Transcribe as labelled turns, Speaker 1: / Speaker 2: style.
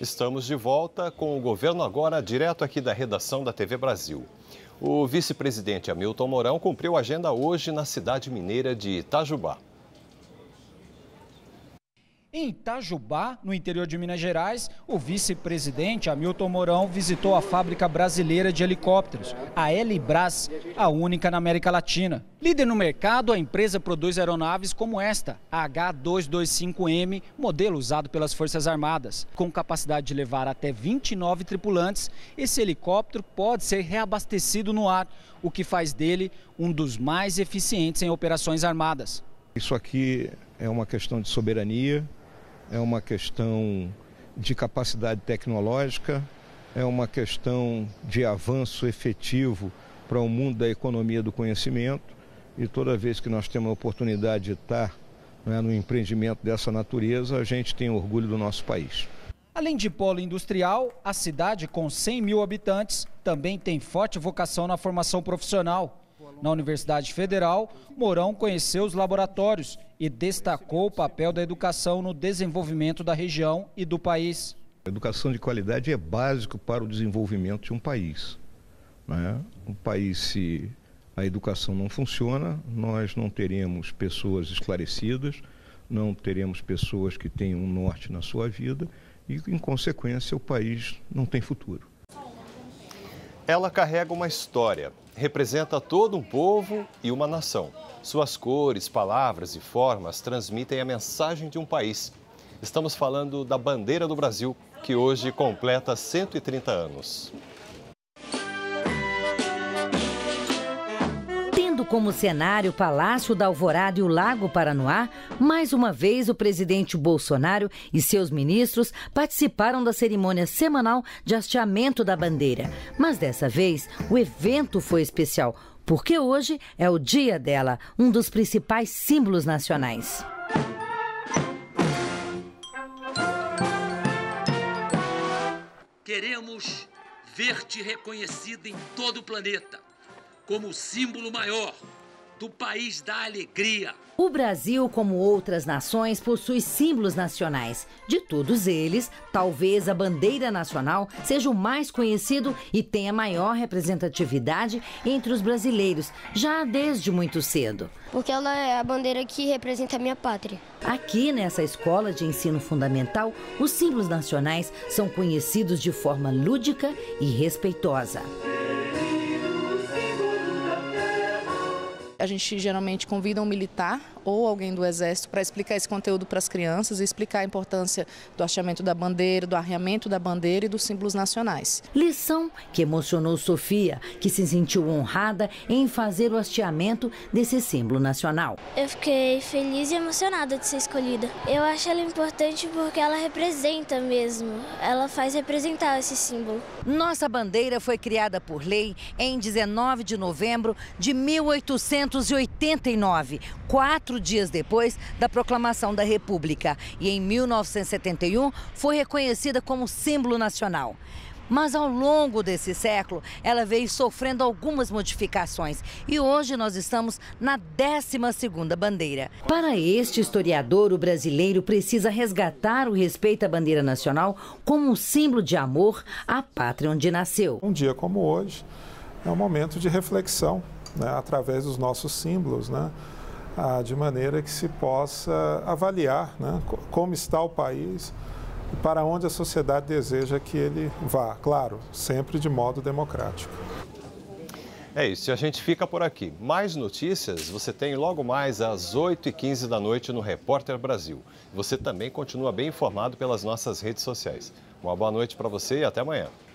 Speaker 1: Estamos de volta com o Governo Agora, direto aqui da redação da TV Brasil. O vice-presidente Hamilton Mourão cumpriu a agenda hoje na cidade mineira de Itajubá.
Speaker 2: Em Itajubá, no interior de Minas Gerais, o vice-presidente Hamilton Mourão visitou a fábrica brasileira de helicópteros, a Helibras, a única na América Latina. Líder no mercado, a empresa produz aeronaves como esta, a H225M, modelo usado pelas Forças Armadas. Com capacidade de levar até 29 tripulantes, esse helicóptero pode ser reabastecido no ar, o que faz dele um dos mais eficientes em operações armadas.
Speaker 3: Isso aqui é uma questão de soberania. É uma questão de capacidade tecnológica, é uma questão de avanço efetivo para o mundo da economia do conhecimento. E toda vez que nós temos a oportunidade de estar no empreendimento dessa natureza, a gente tem orgulho do nosso país.
Speaker 2: Além de polo industrial, a cidade, com 100 mil habitantes, também tem forte vocação na formação profissional. Na Universidade Federal, Mourão conheceu os laboratórios e destacou o papel da educação no desenvolvimento da região e do país.
Speaker 3: A educação de qualidade é básico para o desenvolvimento de um país. Um país, se a educação não funciona, nós não teremos pessoas esclarecidas, não teremos pessoas que tenham um norte na sua vida e, em consequência, o país não tem futuro.
Speaker 1: Ela carrega uma história, representa todo um povo e uma nação. Suas cores, palavras e formas transmitem a mensagem de um país. Estamos falando da bandeira do Brasil, que hoje completa 130 anos.
Speaker 4: Tendo como cenário o Palácio da Alvorada e o Lago Paranoá, mais uma vez o presidente Bolsonaro e seus ministros participaram da cerimônia semanal de hasteamento da bandeira. Mas dessa vez o evento foi especial, porque hoje é o dia dela, um dos principais símbolos nacionais.
Speaker 5: Queremos ver-te reconhecida em todo o planeta como o símbolo maior do país da alegria.
Speaker 4: O Brasil, como outras nações, possui símbolos nacionais. De todos eles, talvez a bandeira nacional seja o mais conhecido e tenha maior representatividade entre os brasileiros, já desde muito cedo.
Speaker 6: Porque ela é a bandeira que representa a minha pátria.
Speaker 4: Aqui, nessa escola de ensino fundamental, os símbolos nacionais são conhecidos de forma lúdica e respeitosa.
Speaker 7: A gente geralmente convida um militar ou alguém do Exército para explicar esse conteúdo para as crianças e explicar a importância do hasteamento da bandeira, do arreamento da bandeira e dos símbolos nacionais.
Speaker 4: Lição que emocionou Sofia, que se sentiu honrada em fazer o hasteamento desse símbolo nacional.
Speaker 6: Eu fiquei feliz e emocionada de ser escolhida. Eu acho ela importante porque ela representa mesmo, ela faz representar esse símbolo.
Speaker 4: Nossa bandeira foi criada por lei em 19 de novembro de 1889, 4 dias depois da proclamação da República, e em 1971 foi reconhecida como símbolo nacional. Mas ao longo desse século, ela veio sofrendo algumas modificações e hoje nós estamos na 12ª bandeira. Para este historiador, o brasileiro precisa resgatar o respeito à bandeira nacional como um símbolo de amor à pátria onde nasceu.
Speaker 8: Um dia como hoje é um momento de reflexão, através dos nossos símbolos, de maneira que se possa avaliar como está o país e para onde a sociedade deseja que ele vá, claro, sempre de modo democrático.
Speaker 1: É isso, a gente fica por aqui. Mais notícias você tem logo mais às 8h15 da noite no Repórter Brasil. Você também continua bem informado pelas nossas redes sociais. Uma boa noite para você e até amanhã.